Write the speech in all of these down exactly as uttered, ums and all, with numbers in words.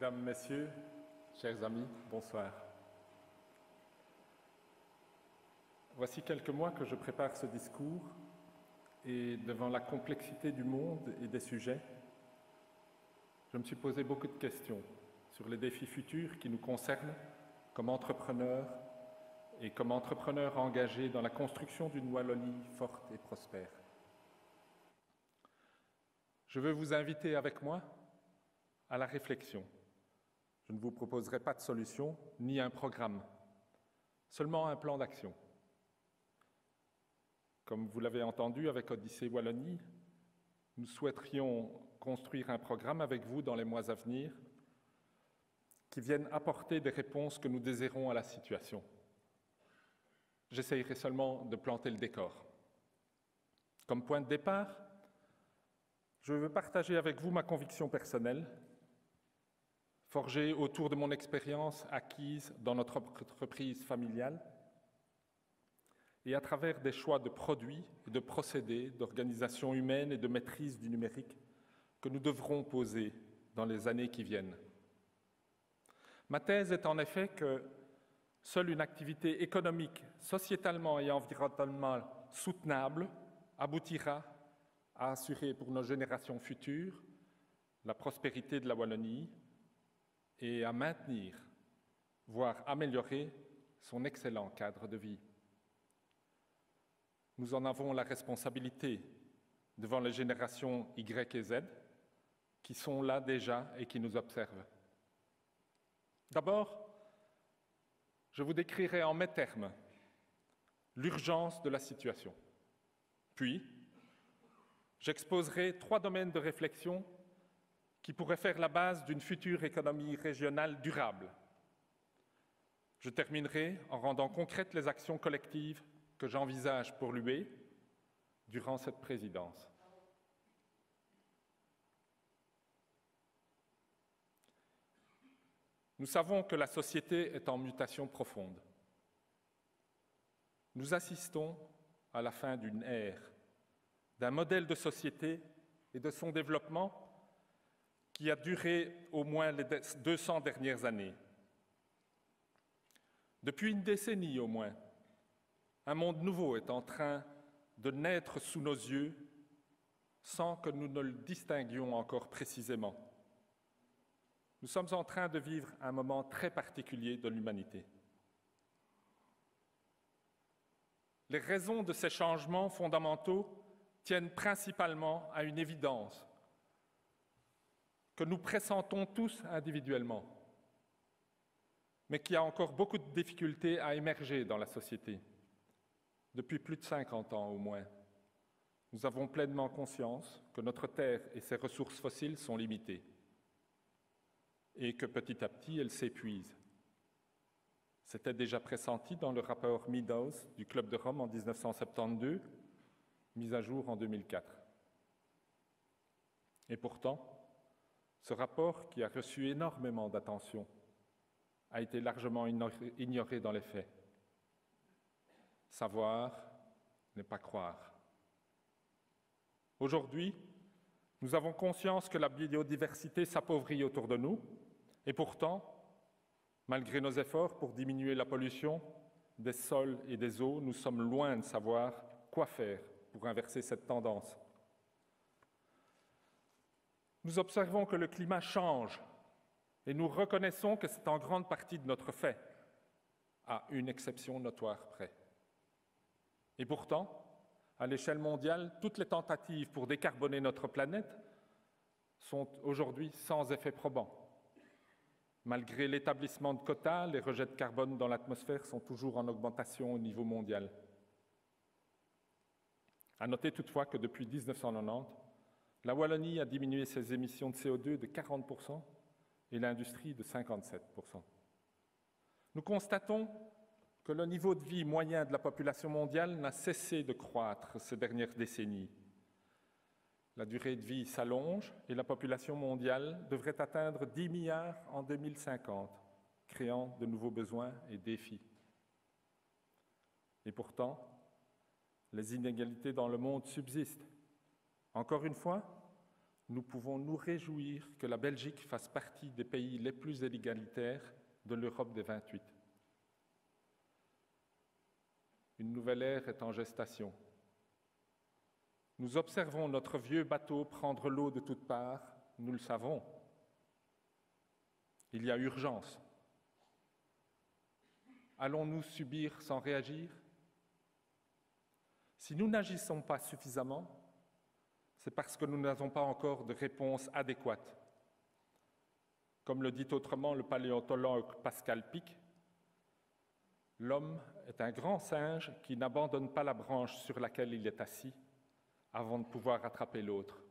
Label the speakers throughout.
Speaker 1: Mesdames, Messieurs, chers amis, bonsoir. Voici quelques mois que je prépare ce discours et devant la complexité du monde et des sujets, je me suis posé beaucoup de questions sur les défis futurs qui nous concernent comme entrepreneurs et comme entrepreneurs engagés dans la construction d'une Wallonie forte et prospère. Je veux vous inviter avec moi à la réflexion. Je ne vous proposerai pas de solution ni un programme, seulement un plan d'action. Comme vous l'avez entendu avec Odyssée Wallonie, nous souhaiterions construire un programme avec vous dans les mois à venir qui vienne apporter des réponses que nous désirons à la situation. J'essayerai seulement de planter le décor. Comme point de départ, je veux partager avec vous ma conviction personnelle, forgée autour de mon expérience acquise dans notre entreprise familiale et à travers des choix de produits et de procédés, d'organisation humaine et de maîtrise du numérique que nous devrons poser dans les années qui viennent. Ma thèse est en effet que seule une activité économique, sociétalement et environnementalement soutenable aboutira à assurer pour nos générations futures la prospérité de la Wallonie et à maintenir, voire améliorer son excellent cadre de vie. Nous en avons la responsabilité devant les générations Y et Z qui sont là déjà et qui nous observent. D'abord, je vous décrirai en mes termes l'urgence de la situation. Puis, j'exposerai trois domaines de réflexion qui pourraient faire la base d'une future économie régionale durable. Je terminerai en rendant concrètes les actions collectives que j'envisage pour l'U E durant cette présidence. Nous savons que la société est en mutation profonde. Nous assistons à la fin d'une ère, d'un modèle de société et de son développement qui a duré au moins les deux cents dernières années. Depuis une décennie au moins, un monde nouveau est en train de naître sous nos yeux sans que nous ne le distinguions encore précisément. Nous sommes en train de vivre un moment très particulier de l'humanité. Les raisons de ces changements fondamentaux tiennent principalement à une évidence que nous pressentons tous individuellement, mais qui a encore beaucoup de difficultés à émerger dans la société. Depuis plus de cinquante ans au moins, nous avons pleinement conscience que notre Terre et ses ressources fossiles sont limitées et que petit à petit, elles s'épuisent. C'était déjà pressenti dans le rapport Meadows du Club de Rome en mille neuf cent soixante-douze, mis à jour en deux mille quatre. Et pourtant, ce rapport, qui a reçu énormément d'attention, a été largement ignoré dans les faits. Savoir n'est pas croire. Aujourd'hui, nous avons conscience que la biodiversité s'appauvrit autour de nous, et pourtant, malgré nos efforts pour diminuer la pollution des sols et des eaux, nous sommes loin de savoir quoi faire pour inverser cette tendance. Nous observons que le climat change et nous reconnaissons que c'est en grande partie de notre fait, à une exception notoire près. Et pourtant, à l'échelle mondiale, toutes les tentatives pour décarboner notre planète sont aujourd'hui sans effet probant. Malgré l'établissement de quotas, les rejets de carbone dans l'atmosphère sont toujours en augmentation au niveau mondial. À noter toutefois que depuis mille neuf cent quatre-vingt-dix, la Wallonie a diminué ses émissions de C O deux de quarante pour cent et l'industrie de cinquante-sept pour cent. Nous constatons que le niveau de vie moyen de la population mondiale n'a cessé de croître ces dernières décennies. La durée de vie s'allonge et la population mondiale devrait atteindre dix milliards en deux mille cinquante, créant de nouveaux besoins et défis. Et pourtant, les inégalités dans le monde subsistent. Encore une fois, nous pouvons nous réjouir que la Belgique fasse partie des pays les plus égalitaires de l'Europe des vingt-huit. Une nouvelle ère est en gestation. Nous observons notre vieux bateau prendre l'eau de toutes parts, nous le savons. Il y a urgence. Allons-nous subir sans réagir? Si nous n'agissons pas suffisamment, c'est parce que nous n'avons pas encore de réponse adéquate. Comme le dit autrement le paléontologue Pascal Pic, l'homme est un grand singe qui n'abandonne pas la branche sur laquelle il est assis avant de pouvoir attraper l'autre.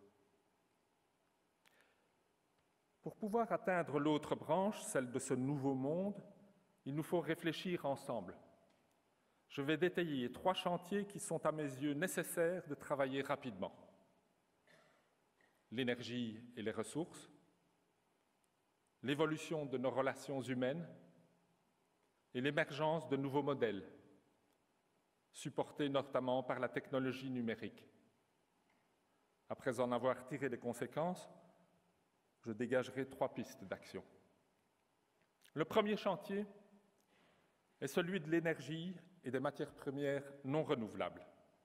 Speaker 1: Pour pouvoir atteindre l'autre branche, celle de ce nouveau monde, il nous faut réfléchir ensemble. Je vais détailler trois chantiers qui sont à mes yeux nécessaires de travailler rapidement. L'énergie et les ressources, l'évolution de nos relations humaines et l'émergence de nouveaux modèles, supportés notamment par la technologie numérique. Après en avoir tiré les conséquences, je dégagerai trois pistes d'action. Le premier chantier est celui de l'énergie et des matières premières non renouvelables.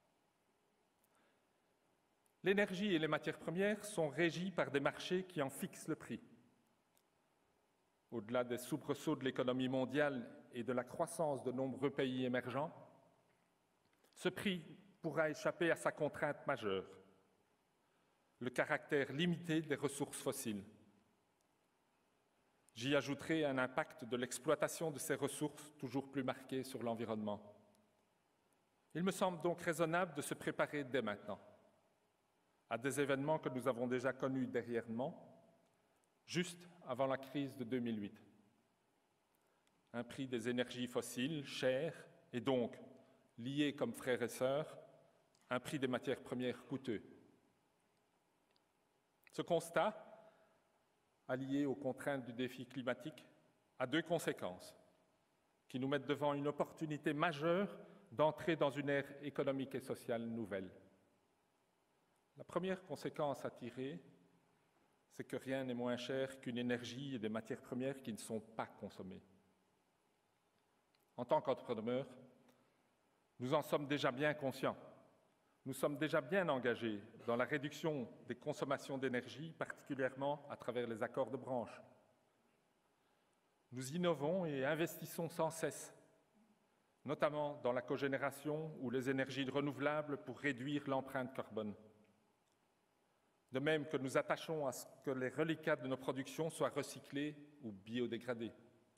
Speaker 1: L'énergie et les matières premières sont régies par des marchés qui en fixent le prix. Au-delà des soubresauts de l'économie mondiale et de la croissance de nombreux pays émergents, ce prix pourra échapper à sa contrainte majeure, le caractère limité des ressources fossiles. J'y ajouterai un impact de l'exploitation de ces ressources toujours plus marqué sur l'environnement. Il me semble donc raisonnable de se préparer dès maintenant à des événements que nous avons déjà connus dernièrement, juste avant la crise de deux mille huit. Un prix des énergies fossiles cher et donc liés comme frères et sœurs, un prix des matières premières coûteux. Ce constat, allié aux contraintes du défi climatique, a deux conséquences qui nous mettent devant une opportunité majeure d'entrer dans une ère économique et sociale nouvelle. La première conséquence à tirer, c'est que rien n'est moins cher qu'une énergie et des matières premières qui ne sont pas consommées. En tant qu'entrepreneurs, nous en sommes déjà bien conscients. Nous sommes déjà bien engagés dans la réduction des consommations d'énergie, particulièrement à travers les accords de branche. Nous innovons et investissons sans cesse, notamment dans la cogénération ou les énergies renouvelables pour réduire l'empreinte carbone. De même que nous attachons à ce que les reliquats de nos productions soient recyclés ou biodégradés.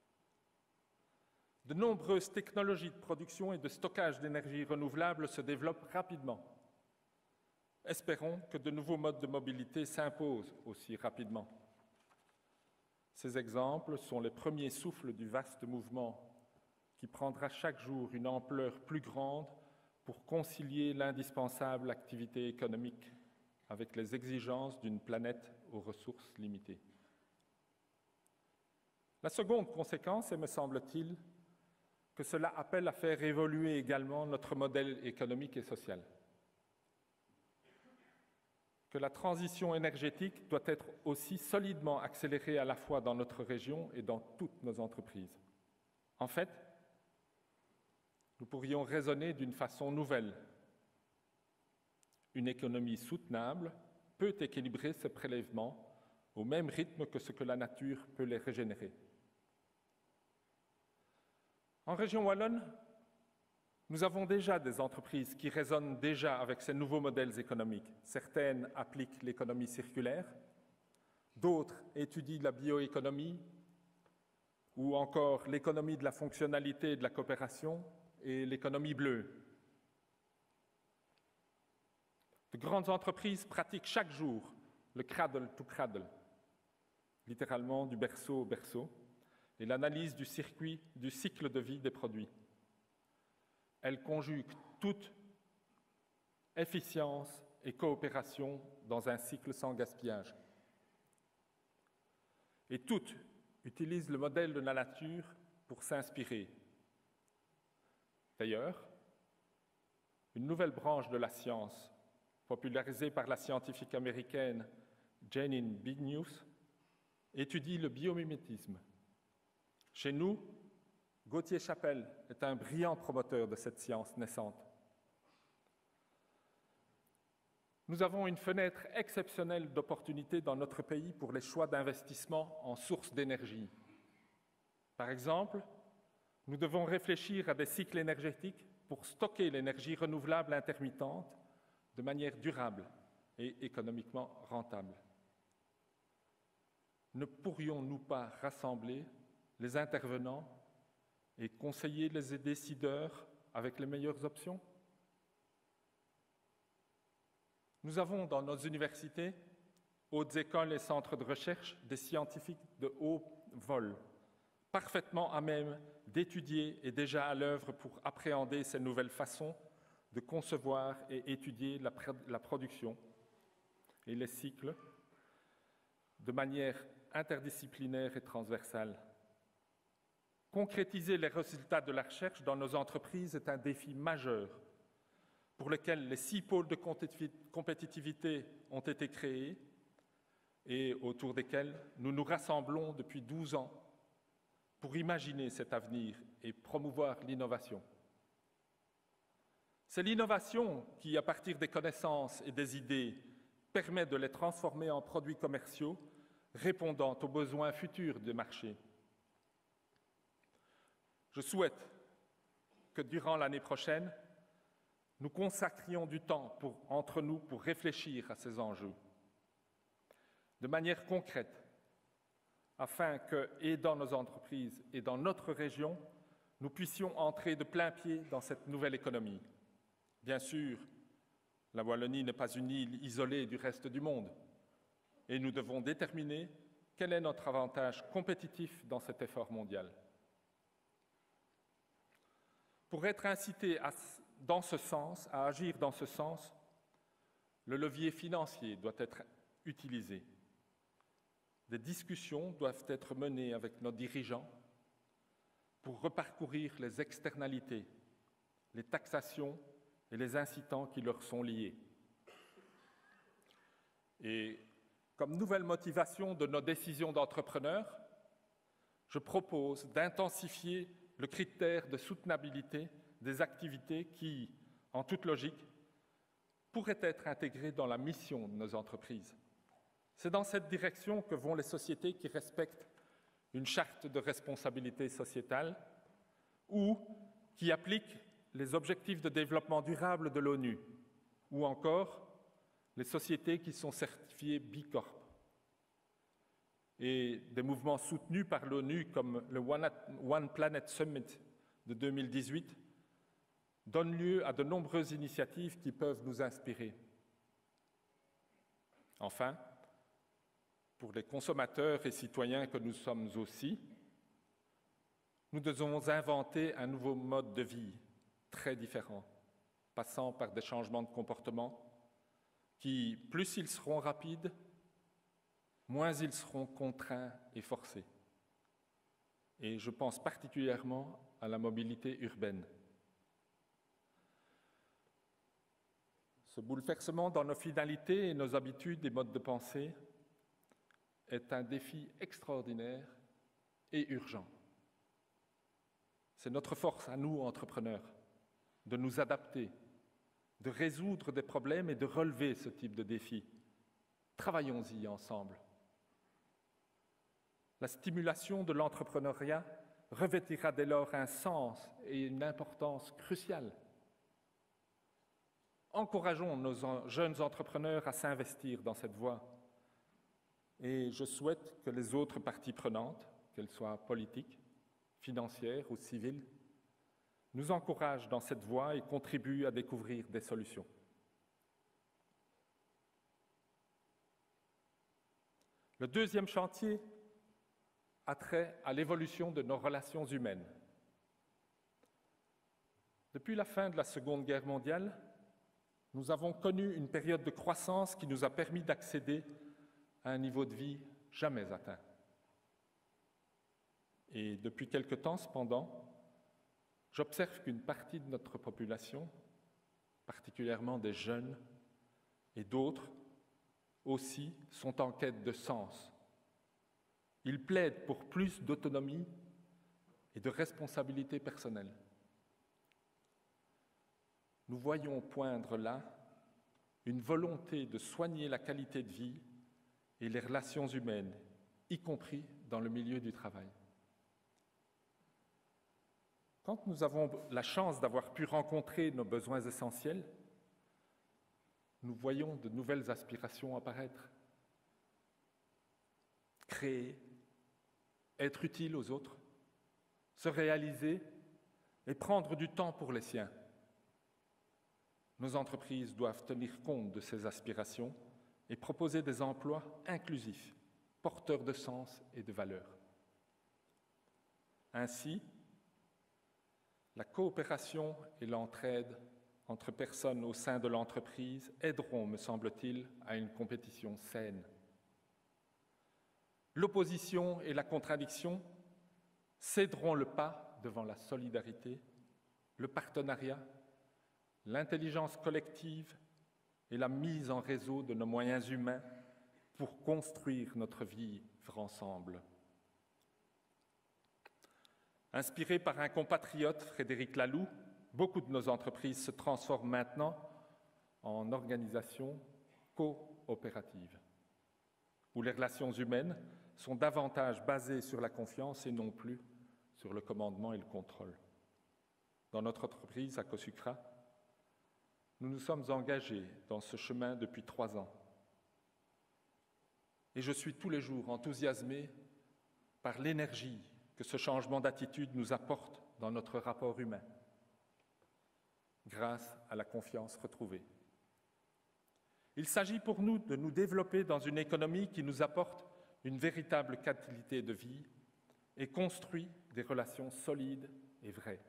Speaker 1: De nombreuses technologies de production et de stockage d'énergie renouvelable se développent rapidement. Espérons que de nouveaux modes de mobilité s'imposent aussi rapidement. Ces exemples sont les premiers souffles du vaste mouvement qui prendra chaque jour une ampleur plus grande pour concilier l'indispensable activité économique avec les exigences d'une planète aux ressources limitées. La seconde conséquence est, me semble-t-il, que cela appelle à faire évoluer également notre modèle économique et social. Que la transition énergétique doit être aussi solidement accélérée à la fois dans notre région et dans toutes nos entreprises. En fait, nous pourrions raisonner d'une façon nouvelle. Une économie soutenable peut équilibrer ses prélèvements au même rythme que ce que la nature peut les régénérer. En région wallonne, nous avons déjà des entreprises qui raisonnent déjà avec ces nouveaux modèles économiques. Certaines appliquent l'économie circulaire, d'autres étudient la bioéconomie ou encore l'économie de la fonctionnalité et de la coopération et l'économie bleue. De grandes entreprises pratiquent chaque jour le cradle to cradle, littéralement du berceau au berceau, et l'analyse du circuit, du cycle de vie des produits. Elles conjuguent toute efficience et coopération dans un cycle sans gaspillage. Et toutes utilisent le modèle de la nature pour s'inspirer. D'ailleurs, une nouvelle branche de la science, popularisée par la scientifique américaine Janine Bignews, étudie le biomimétisme. Chez nous, Gauthier Chapelle est un brillant promoteur de cette science naissante. Nous avons une fenêtre exceptionnelle d'opportunités dans notre pays pour les choix d'investissement en sources d'énergie. Par exemple, nous devons réfléchir à des cycles énergétiques pour stocker l'énergie renouvelable intermittente de manière durable et économiquement rentable. Ne pourrions-nous pas rassembler les intervenants et conseiller les décideurs avec les meilleures options? Nous avons dans nos universités, hautes écoles et centres de recherche des scientifiques de haut vol, parfaitement à même d'étudier et déjà à l'œuvre pour appréhender ces nouvelles façons de concevoir et étudier la, la production et les cycles de manière interdisciplinaire et transversale. Concrétiser les résultats de la recherche dans nos entreprises est un défi majeur pour lequel les six pôles de compétitivité ont été créés et autour desquels nous nous rassemblons depuis douze ans pour imaginer cet avenir et promouvoir l'innovation. C'est l'innovation qui, à partir des connaissances et des idées, permet de les transformer en produits commerciaux répondant aux besoins futurs des marchés. Je souhaite que durant l'année prochaine, nous consacrions du temps pour, entre nous pour réfléchir à ces enjeux de manière concrète, afin que, et dans nos entreprises et dans notre région, nous puissions entrer de plein pied dans cette nouvelle économie. Bien sûr, la Wallonie n'est pas une île isolée du reste du monde, et nous devons déterminer quel est notre avantage compétitif dans cet effort mondial. Pour être incité à, dans ce sens, à agir dans ce sens, le levier financier doit être utilisé. Des discussions doivent être menées avec nos dirigeants pour reparcourir les externalités, les taxations et les incitants qui leur sont liés. Et comme nouvelle motivation de nos décisions d'entrepreneurs, je propose d'intensifier le critère de soutenabilité des activités qui, en toute logique, pourraient être intégrées dans la mission de nos entreprises. C'est dans cette direction que vont les sociétés qui respectent une charte de responsabilité sociétale ou qui appliquent les objectifs de développement durable de l'ONU, ou encore les sociétés qui sont certifiées B Corp. Et des mouvements soutenus par l'ONU comme le One Planet Summit de deux mille dix-huit donnent lieu à de nombreuses initiatives qui peuvent nous inspirer. Enfin, pour les consommateurs et citoyens que nous sommes aussi, nous devons inventer un nouveau mode de vie très différent, passant par des changements de comportement qui, plus ils seront rapides, moins ils seront contraints et forcés. Et je pense particulièrement à la mobilité urbaine. Ce bouleversement dans nos finalités et nos habitudes et modes de pensée est un défi extraordinaire et urgent. C'est notre force à nous, entrepreneurs, de nous adapter, de résoudre des problèmes et de relever ce type de défi. Travaillons-y ensemble. La stimulation de l'entrepreneuriat revêtira dès lors un sens et une importance cruciale. Encourageons nos jeunes entrepreneurs à s'investir dans cette voie. Et je souhaite que les autres parties prenantes, qu'elles soient politiques, financières ou civiles, nous encouragent dans cette voie et contribuent à découvrir des solutions. Le deuxième chantier a trait à l'évolution de nos relations humaines. Depuis la fin de la Seconde Guerre mondiale, nous avons connu une période de croissance qui nous a permis d'accéder à un niveau de vie jamais atteint. Et depuis quelque temps, cependant, j'observe qu'une partie de notre population, particulièrement des jeunes et d'autres, aussi, sont en quête de sens. Ils plaident pour plus d'autonomie et de responsabilité personnelle. Nous voyons poindre là une volonté de soigner la qualité de vie et les relations humaines, y compris dans le milieu du travail. Quand nous avons la chance d'avoir pu rencontrer nos besoins essentiels, nous voyons de nouvelles aspirations apparaître. Créer, être utile aux autres, se réaliser et prendre du temps pour les siens. Nos entreprises doivent tenir compte de ces aspirations et proposer des emplois inclusifs, porteurs de sens et de valeur. Ainsi, la coopération et l'entraide entre personnes au sein de l'entreprise aideront, me semble-t-il, à une compétition saine. L'opposition et la contradiction céderont le pas devant la solidarité, le partenariat, l'intelligence collective et la mise en réseau de nos moyens humains pour construire notre vivre ensemble. Inspirés par un compatriote, Frédéric Laloux, beaucoup de nos entreprises se transforment maintenant en organisations coopératives, où les relations humaines sont davantage basées sur la confiance et non plus sur le commandement et le contrôle. Dans notre entreprise, à Cosucra, nous nous sommes engagés dans ce chemin depuis trois ans. Et je suis tous les jours enthousiasmé par l'énergie que ce changement d'attitude nous apporte dans notre rapport humain, grâce à la confiance retrouvée. Il s'agit pour nous de nous développer dans une économie qui nous apporte une véritable qualité de vie et construit des relations solides et vraies.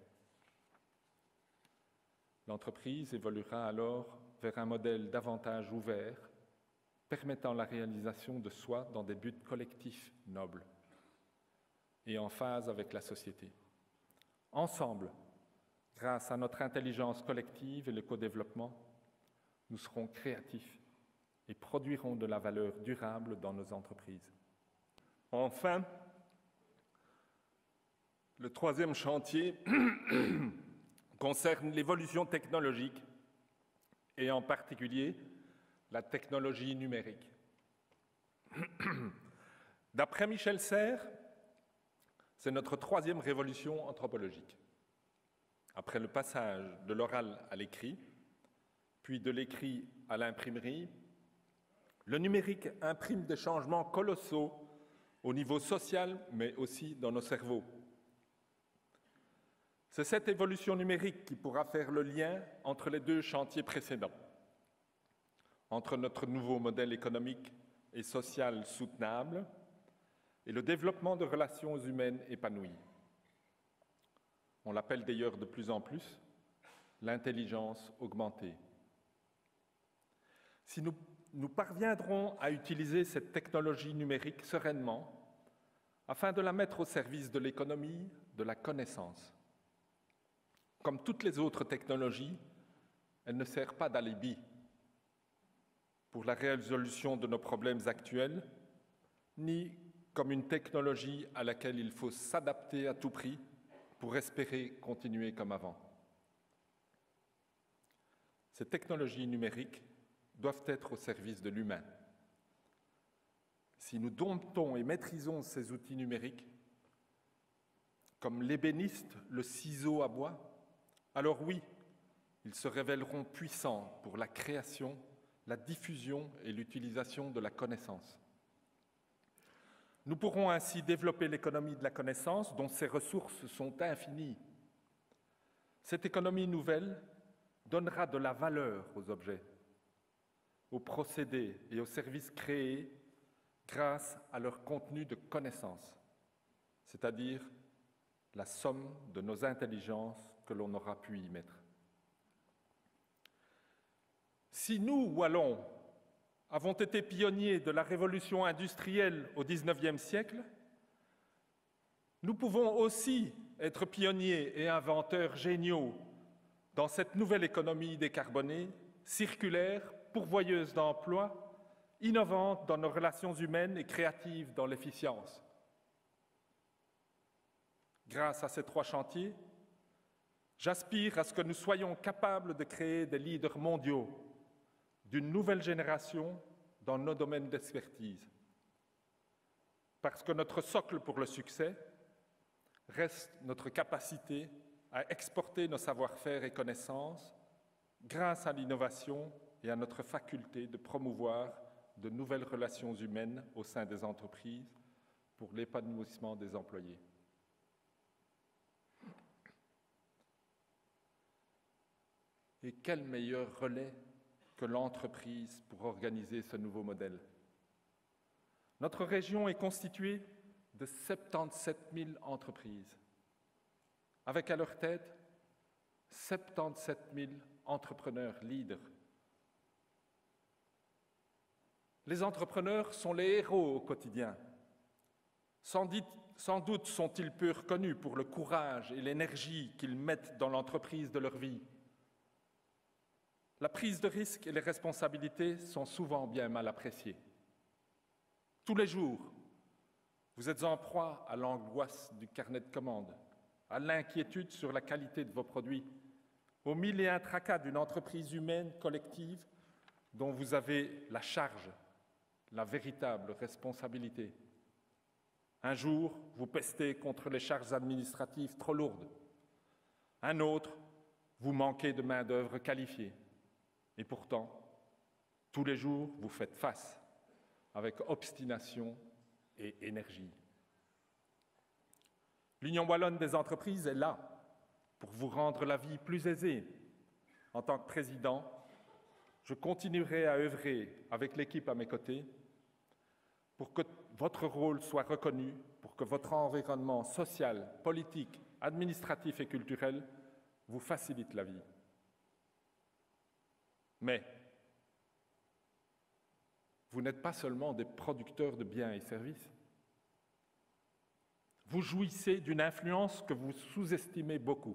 Speaker 1: L'entreprise évoluera alors vers un modèle davantage ouvert, permettant la réalisation de soi dans des buts collectifs nobles et en phase avec la société. Ensemble, grâce à notre intelligence collective et le co-développement, nous serons créatifs et produirons de la valeur durable dans nos entreprises. Enfin, le troisième chantier concerne l'évolution technologique et en particulier la technologie numérique. D'après Michel Serres, c'est notre troisième révolution anthropologique. Après le passage de l'oral à l'écrit, puis de l'écrit à l'imprimerie, le numérique imprime des changements colossaux au niveau social, mais aussi dans nos cerveaux. C'est cette évolution numérique qui pourra faire le lien entre les deux chantiers précédents, entre notre nouveau modèle économique et social soutenable et le développement de relations humaines épanouies. On l'appelle d'ailleurs de plus en plus l'intelligence augmentée. Si nous, nous parviendrons à utiliser cette technologie numérique sereinement, afin de la mettre au service de l'économie, de la connaissance. Comme toutes les autres technologies, elle ne sert pas d'alibi pour la résolution de nos problèmes actuels, ni comme une technologie à laquelle il faut s'adapter à tout prix pour espérer continuer comme avant. Ces technologies numériques doivent être au service de l'humain. Si nous domptons et maîtrisons ces outils numériques, comme l'ébéniste le ciseau à bois, alors oui, ils se révéleront puissants pour la création, la diffusion et l'utilisation de la connaissance. Nous pourrons ainsi développer l'économie de la connaissance dont ses ressources sont infinies. Cette économie nouvelle donnera de la valeur aux objets, aux procédés et aux services créés grâce à leur contenu de connaissance, c'est-à-dire la somme de nos intelligences que l'on aura pu y mettre. Si nous, Wallons, avons été pionniers de la révolution industrielle au dix-neuvième siècle, nous pouvons aussi être pionniers et inventeurs géniaux dans cette nouvelle économie décarbonée, circulaire, pourvoyeuse d'emplois innovantes dans nos relations humaines et créatives dans l'efficience. Grâce à ces trois chantiers, j'aspire à ce que nous soyons capables de créer des leaders mondiaux d'une nouvelle génération dans nos domaines d'expertise. Parce que notre socle pour le succès reste notre capacité à exporter nos savoir-faire et connaissances grâce à l'innovation et à notre faculté de promouvoir de nouvelles relations humaines au sein des entreprises pour l'épanouissement des employés. Et quel meilleur relais que l'entreprise pour organiser ce nouveau modèle? Notre région est constituée de soixante-dix-sept mille entreprises, avec à leur tête soixante-dix-sept mille entrepreneurs leaders. Les entrepreneurs sont les héros au quotidien. Sans, dit, sans doute sont-ils peu reconnus pour le courage et l'énergie qu'ils mettent dans l'entreprise de leur vie. La prise de risque et les responsabilités sont souvent bien mal appréciées. Tous les jours, vous êtes en proie à l'angoisse du carnet de commandes, à l'inquiétude sur la qualité de vos produits, aux mille et un tracas d'une entreprise humaine collective dont vous avez la charge, la véritable responsabilité. Un jour, vous pestez contre les charges administratives trop lourdes. Un autre, vous manquez de main-d'œuvre qualifiée. Et pourtant, tous les jours, vous faites face avec obstination et énergie. L'Union wallonne des entreprises est là pour vous rendre la vie plus aisée. En tant que président, je continuerai à œuvrer avec l'équipe à mes côtés pour que votre rôle soit reconnu, pour que votre environnement social, politique, administratif et culturel vous facilite la vie. Mais vous n'êtes pas seulement des producteurs de biens et services. Vous jouissez d'une influence que vous sous-estimez beaucoup.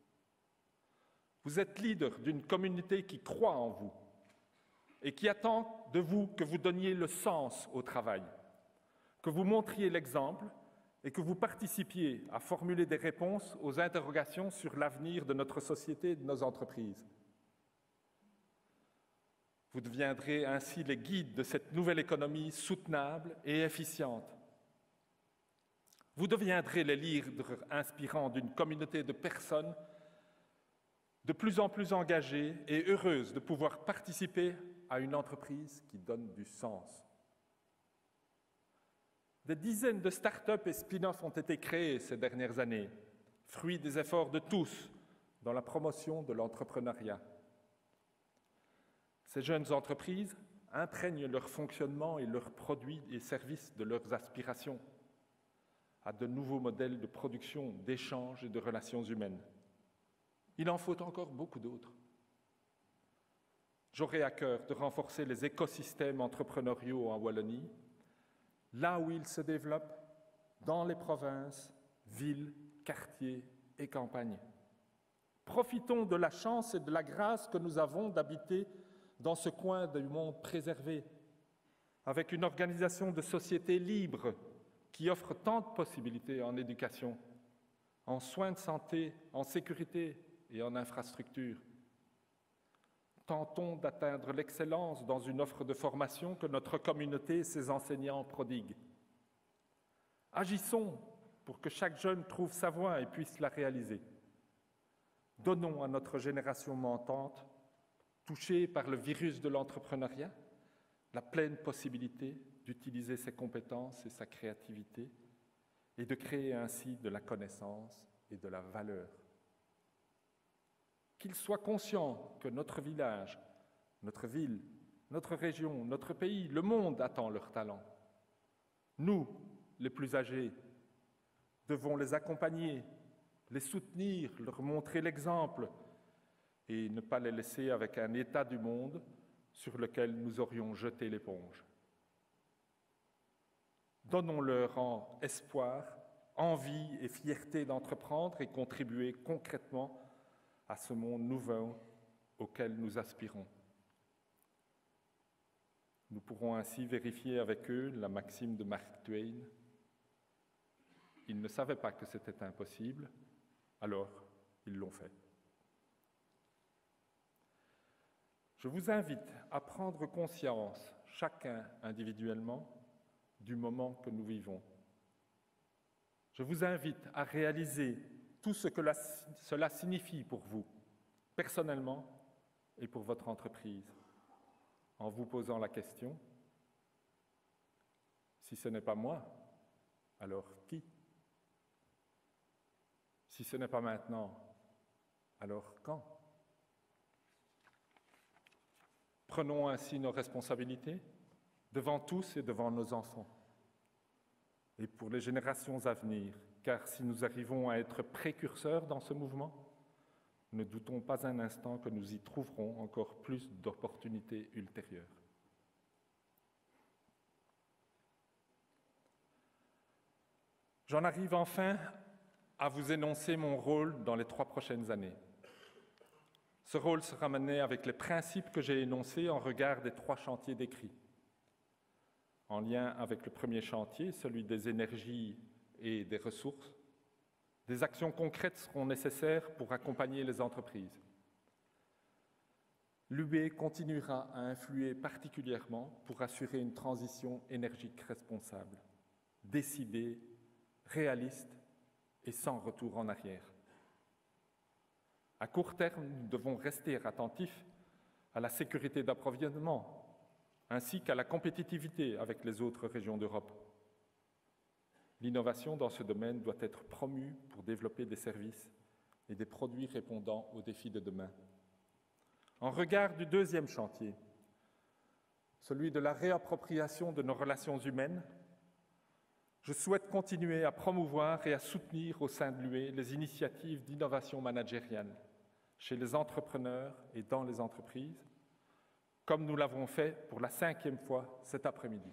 Speaker 1: Vous êtes leader d'une communauté qui croit en vous et qui attend de vous que vous donniez le sens au travail, que vous montriez l'exemple et que vous participiez à formuler des réponses aux interrogations sur l'avenir de notre société et de nos entreprises. Vous deviendrez ainsi les guides de cette nouvelle économie soutenable et efficiente. Vous deviendrez les leaders inspirants d'une communauté de personnes de plus en plus engagées et heureuses de pouvoir participer à une entreprise qui donne du sens. Des dizaines de start-up et spin-offs ont été créés ces dernières années, fruit des efforts de tous dans la promotion de l'entrepreneuriat. Ces jeunes entreprises imprègnent leur fonctionnement et leurs produits et services de leurs aspirations à de nouveaux modèles de production, d'échanges et de relations humaines. Il en faut encore beaucoup d'autres. J'aurai à cœur de renforcer les écosystèmes entrepreneuriaux en Wallonie, là où ils se développent, dans les provinces, villes, quartiers et campagnes. Profitons de la chance et de la grâce que nous avons d'habiter dans ce coin du monde préservé, avec une organisation de société libre qui offre tant de possibilités en éducation, en soins de santé, en sécurité et en infrastructures. Tentons d'atteindre l'excellence dans une offre de formation que notre communauté et ses enseignants prodiguent. Agissons pour que chaque jeune trouve sa voie et puisse la réaliser. Donnons à notre génération montante, touchée par le virus de l'entrepreneuriat, la pleine possibilité d'utiliser ses compétences et sa créativité et de créer ainsi de la connaissance et de la valeur. Qu'ils soient conscients que notre village, notre ville, notre région, notre pays, le monde attend leur talent. Nous, les plus âgés, devons les accompagner, les soutenir, leur montrer l'exemple et ne pas les laisser avec un état du monde sur lequel nous aurions jeté l'éponge. Donnons-leur en espoir, envie et fierté d'entreprendre et contribuer concrètement à ce monde nouveau auquel nous aspirons. Nous pourrons ainsi vérifier avec eux la maxime de Mark Twain. Ils ne savaient pas que c'était impossible, alors ils l'ont fait. Je vous invite à prendre conscience, chacun individuellement, du moment que nous vivons. Je vous invite à réaliser tout ce que la, cela signifie pour vous, personnellement et pour votre entreprise, en vous posant la question, si ce n'est pas moi, alors qui? Si ce n'est pas maintenant, alors quand? Prenons ainsi nos responsabilités devant tous et devant nos enfants et pour les générations à venir, car si nous arrivons à être précurseurs dans ce mouvement, ne doutons pas un instant que nous y trouverons encore plus d'opportunités ultérieures. J'en arrive enfin à vous énoncer mon rôle dans les trois prochaines années. Ce rôle sera mené avec les principes que j'ai énoncés en regard des trois chantiers décrits. En lien avec le premier chantier, celui des énergies et des ressources, des actions concrètes seront nécessaires pour accompagner les entreprises. L'U B continuera à influer particulièrement pour assurer une transition énergique responsable, décidée, réaliste et sans retour en arrière. À court terme, nous devons rester attentifs à la sécurité d'approvisionnement ainsi qu'à la compétitivité avec les autres régions d'Europe. L'innovation dans ce domaine doit être promue pour développer des services et des produits répondant aux défis de demain. En regard du deuxième chantier, celui de la réappropriation de nos relations humaines, je souhaite continuer à promouvoir et à soutenir au sein de l'U E les initiatives d'innovation managériale chez les entrepreneurs et dans les entreprises, comme nous l'avons fait pour la cinquième fois cet après-midi.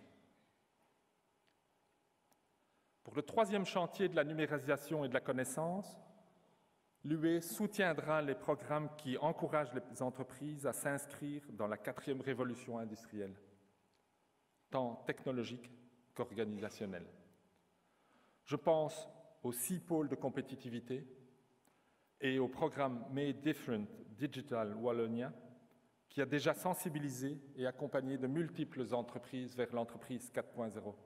Speaker 1: Pour le troisième chantier de la numérisation et de la connaissance, l'U E soutiendra les programmes qui encouragent les entreprises à s'inscrire dans la quatrième révolution industrielle, tant technologique qu'organisationnelle. Je pense aux six pôles de compétitivité et au programme Made Different Digital Wallonia, qui a déjà sensibilisé et accompagné de multiples entreprises vers l'entreprise quatre point zéro.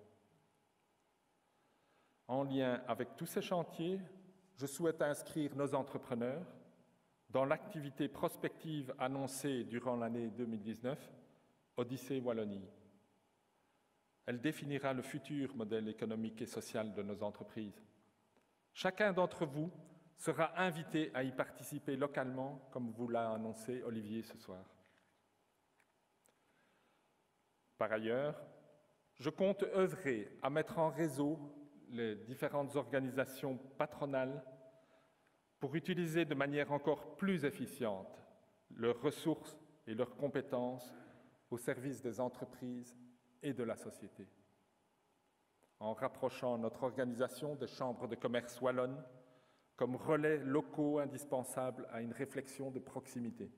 Speaker 1: En lien avec tous ces chantiers, je souhaite inscrire nos entrepreneurs dans l'activité prospective annoncée durant l'année deux mille dix-neuf, Odyssée Wallonie. Elle définira le futur modèle économique et social de nos entreprises. Chacun d'entre vous sera invité à y participer localement, comme vous l'a annoncé Olivier ce soir. Par ailleurs, je compte œuvrer à mettre en réseau les différentes organisations patronales pour utiliser de manière encore plus efficiente leurs ressources et leurs compétences au service des entreprises et de la société, en rapprochant notre organisation des chambres de commerce wallonnes comme relais locaux indispensables à une réflexion de proximité,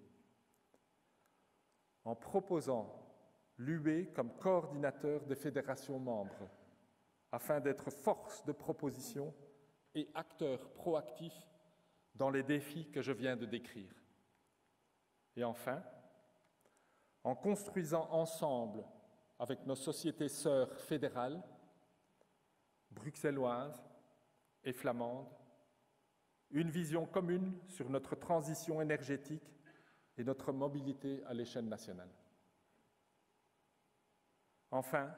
Speaker 1: en proposant l'U B comme coordinateur des fédérations membres, afin d'être force de proposition et acteur proactif dans les défis que je viens de décrire. Et enfin, en construisant ensemble avec nos sociétés sœurs fédérales, bruxelloises et flamandes, une vision commune sur notre transition énergétique et notre mobilité à l'échelle nationale. Enfin,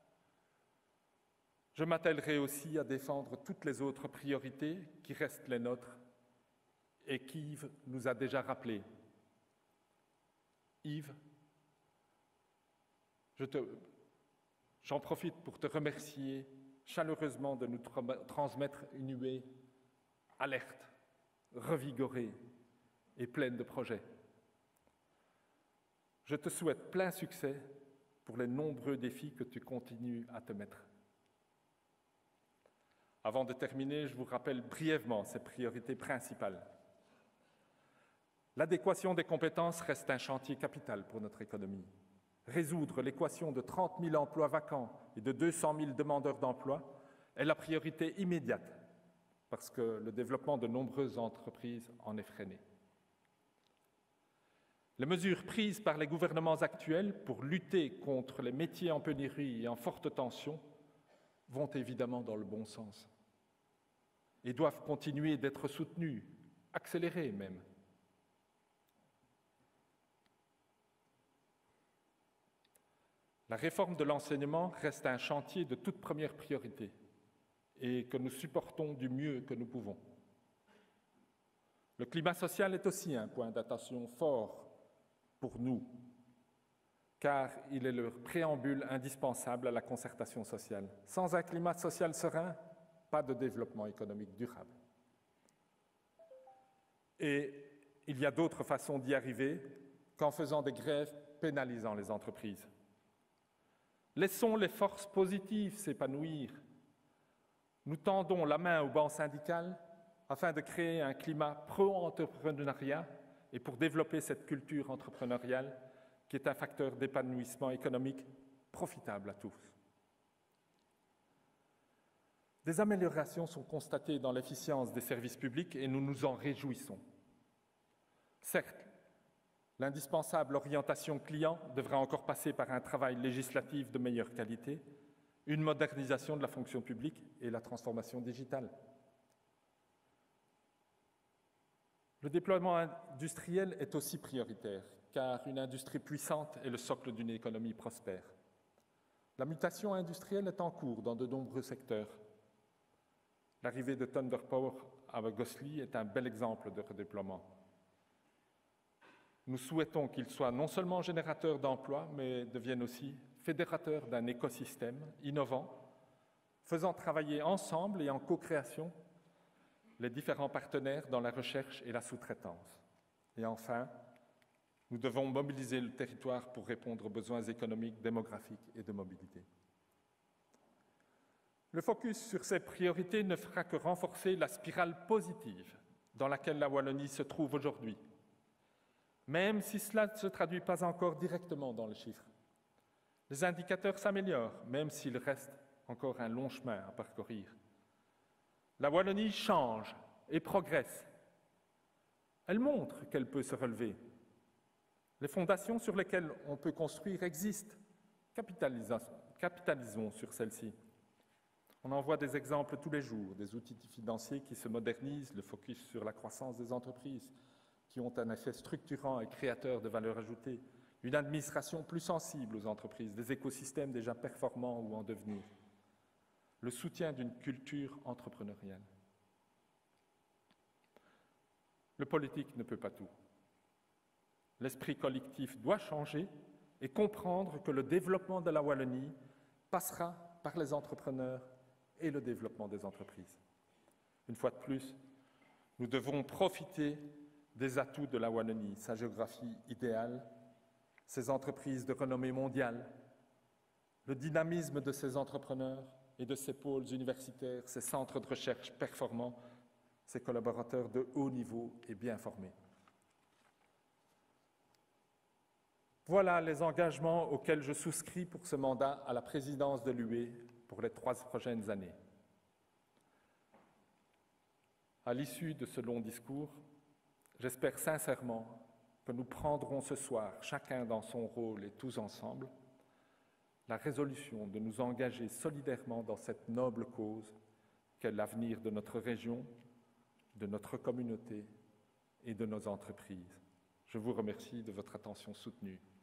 Speaker 1: je m'attellerai aussi à défendre toutes les autres priorités qui restent les nôtres et qu'Yves nous a déjà rappelées. Yves, je te, j'en profite pour te remercier chaleureusement de nous tra- transmettre une U B alerte, revigorée et pleine de projets. Je te souhaite plein succès pour les nombreux défis que tu continues à te mettre. Avant de terminer, je vous rappelle brièvement ces priorités principales. L'adéquation des compétences reste un chantier capital pour notre économie. résoudre l'équation de trente mille emplois vacants et de deux cent mille demandeurs d'emploi est la priorité immédiate, parce que le développement de nombreuses entreprises en est freiné. Les mesures prises par les gouvernements actuels pour lutter contre les métiers en pénurie et en forte tension vont évidemment dans le bon sens et doivent continuer d'être soutenues, accélérées même. La réforme de l'enseignement reste un chantier de toute première priorité et que nous supportons du mieux que nous pouvons. Le climat social est aussi un point d'attention fort pour nous, car il est le préambule indispensable à la concertation sociale. Sans un climat social serein, pas de développement économique durable. Et il y a d'autres façons d'y arriver qu'en faisant des grèves pénalisant les entreprises. Laissons les forces positives s'épanouir. Nous tendons la main au banc syndical afin de créer un climat pro-entrepreneuriat et pour développer cette culture entrepreneuriale qui est un facteur d'épanouissement économique profitable à tous. Des améliorations sont constatées dans l'efficience des services publics et nous nous en réjouissons. Certes, l'indispensable orientation client devra encore passer par un travail législatif de meilleure qualité, une modernisation de la fonction publique et la transformation digitale. Le déploiement industriel est aussi prioritaire, car une industrie puissante est le socle d'une économie prospère. La mutation industrielle est en cours dans de nombreux secteurs. L'arrivée de Thunder Power à Gosselies est un bel exemple de redéploiement. Nous souhaitons qu'il soit non seulement générateur d'emplois, mais devienne aussi fédérateur d'un écosystème innovant, faisant travailler ensemble et en co-création les différents partenaires dans la recherche et la sous-traitance. Et enfin, nous devons mobiliser le territoire pour répondre aux besoins économiques, démographiques et de mobilité. Le focus sur ces priorités ne fera que renforcer la spirale positive dans laquelle la Wallonie se trouve aujourd'hui, même si cela ne se traduit pas encore directement dans les chiffres. Les indicateurs s'améliorent, même s'il reste encore un long chemin à parcourir. La Wallonie change et progresse. Elle montre qu'elle peut se relever. Les fondations sur lesquelles on peut construire existent. Capitalisons sur celles-ci. On en voit des exemples tous les jours, des outils financiers qui se modernisent, le focus sur la croissance des entreprises, qui ont un effet structurant et créateur de valeur ajoutée, une administration plus sensible aux entreprises, des écosystèmes déjà performants ou en devenir, le soutien d'une culture entrepreneuriale. Le politique ne peut pas tout. L'esprit collectif doit changer et comprendre que le développement de la Wallonie passera par les entrepreneurs et le développement des entreprises. Une fois de plus, nous devons profiter des atouts de la Wallonie, sa géographie idéale, ses entreprises de renommée mondiale, le dynamisme de ses entrepreneurs et de ses pôles universitaires, ses centres de recherche performants, ses collaborateurs de haut niveau et bien formés. Voilà les engagements auxquels je souscris pour ce mandat à la présidence de l'U E pour les trois prochaines années. À l'issue de ce long discours, j'espère sincèrement que nous prendrons ce soir, chacun dans son rôle et tous ensemble, la résolution de nous engager solidairement dans cette noble cause qu'est l'avenir de notre région, de notre communauté et de nos entreprises. Je vous remercie de votre attention soutenue.